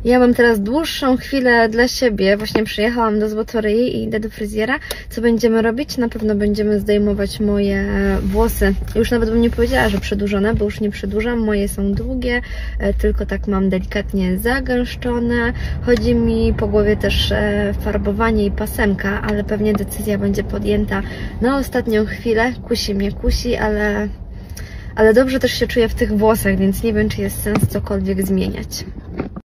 Ja mam teraz dłuższą chwilę dla siebie. Właśnie przyjechałam do Złotoryi i idę do fryzjera. Co będziemy robić? Na pewno będziemy zdejmować moje włosy. Już nawet bym nie powiedziała, że przedłużone, bo już nie przedłużam. Moje są długie, tylko tak mam delikatnie zagęszczone. Chodzi mi po głowie też farbowanie i pasemka, ale pewnie decyzja będzie podjęta na ostatnią chwilę. Kusi mnie, ale dobrze też się czuję w tych włosach, więc nie wiem, czy jest sens cokolwiek zmieniać.